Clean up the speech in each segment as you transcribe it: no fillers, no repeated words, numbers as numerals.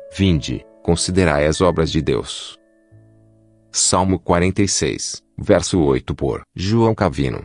Vinde, considerai as obras de Deus. Salmo 46, verso 8 por João Calvino.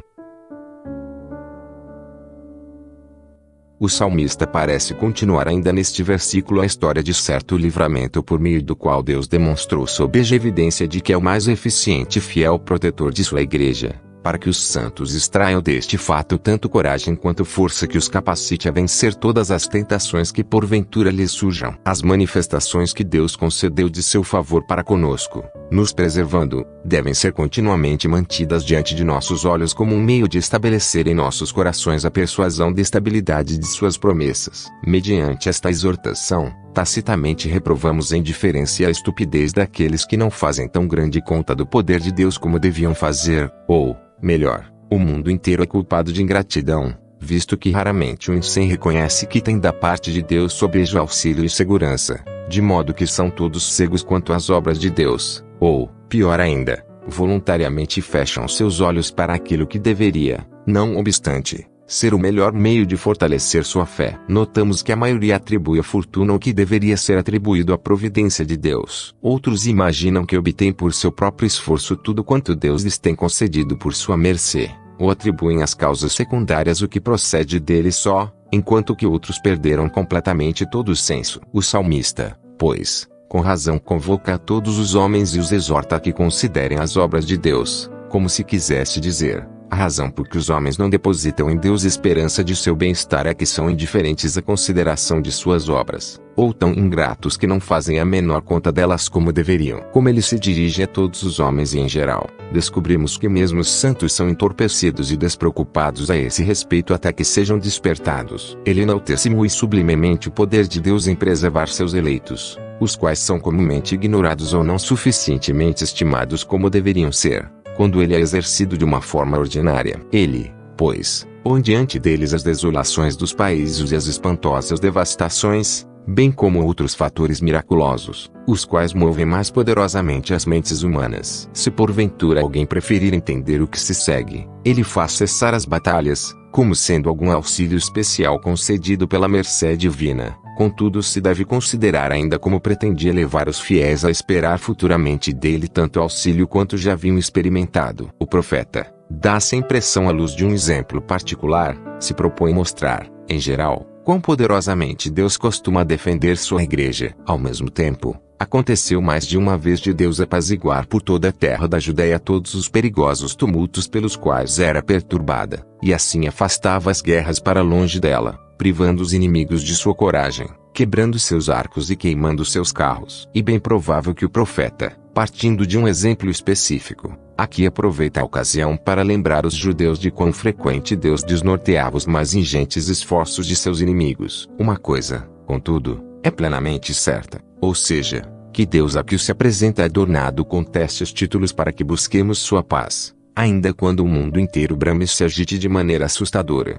O salmista parece continuar ainda neste versículo a história de certo livramento por meio do qual Deus demonstrou sob a evidência de que é o mais eficiente e fiel protetor de sua igreja, para que os santos extraiam deste fato tanto coragem quanto força que os capacite a vencer todas as tentações que porventura lhes surjam. As manifestações que Deus concedeu de seu favor para conosco, nos preservando, devem ser continuamente mantidas diante de nossos olhos como um meio de estabelecer em nossos corações a persuasão da estabilidade de suas promessas. Mediante esta exortação, tacitamente reprovamos a indiferença e a estupidez daqueles que não fazem tão grande conta do poder de Deus como deviam fazer, ou, melhor, o mundo inteiro é culpado de ingratidão, visto que raramente um sem reconhece que tem da parte de Deus sobejo auxílio e segurança, de modo que são todos cegos quanto às obras de Deus, ou, pior ainda, voluntariamente fecham seus olhos para aquilo que deveria, não obstante, ser o melhor meio de fortalecer sua fé. Notamos que a maioria atribui a fortuna o que deveria ser atribuído à providência de Deus. Outros imaginam que obtêm por seu próprio esforço tudo quanto Deus lhes tem concedido por sua mercê, ou atribuem às causas secundárias o que procede dele só, enquanto que outros perderam completamente todo o senso. O salmista, pois, com razão convoca a todos os homens e os exorta a que considerem as obras de Deus, como se quisesse dizer: a razão por que os homens não depositam em Deus esperança de seu bem-estar é que são indiferentes à consideração de suas obras, ou tão ingratos que não fazem a menor conta delas como deveriam. Como ele se dirige a todos os homens e em geral, descobrimos que mesmo os santos são entorpecidos e despreocupados a esse respeito até que sejam despertados. Ele enaltece muito e sublimemente o poder de Deus em preservar seus eleitos, os quais são comumente ignorados ou não suficientemente estimados como deveriam ser, quando ele é exercido de uma forma ordinária. Ele, pois, põe diante deles as desolações dos países e as espantosas devastações, bem como outros fatores miraculosos, os quais movem mais poderosamente as mentes humanas. Se porventura alguém preferir entender o que se segue, ele faz cessar as batalhas, como sendo algum auxílio especial concedido pela mercê divina. Contudo, se deve considerar ainda como pretendia levar os fiéis a esperar futuramente dele tanto auxílio quanto já haviam experimentado. O profeta, dá-se a impressão à luz de um exemplo particular, se propõe mostrar, em geral, quão poderosamente Deus costuma defender sua igreja. Ao mesmo tempo, aconteceu mais de uma vez de Deus apaziguar por toda a terra da Judéia todos os perigosos tumultos pelos quais era perturbada, e assim afastava as guerras para longe dela, privando os inimigos de sua coragem, quebrando seus arcos e queimando seus carros. E bem provável que o profeta, partindo de um exemplo específico, aqui aproveita a ocasião para lembrar os judeus de quão frequente Deus desnorteava os mais ingentes esforços de seus inimigos. Uma coisa, contudo, é plenamente certa, ou seja, que Deus aqui se apresenta adornado com testes títulos para que busquemos sua paz, ainda quando o mundo inteiro brame e se agite de maneira assustadora.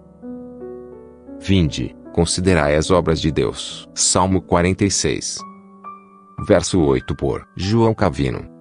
Vinde, considerai as obras de Deus. Salmo 46, verso 8 por João Calvino.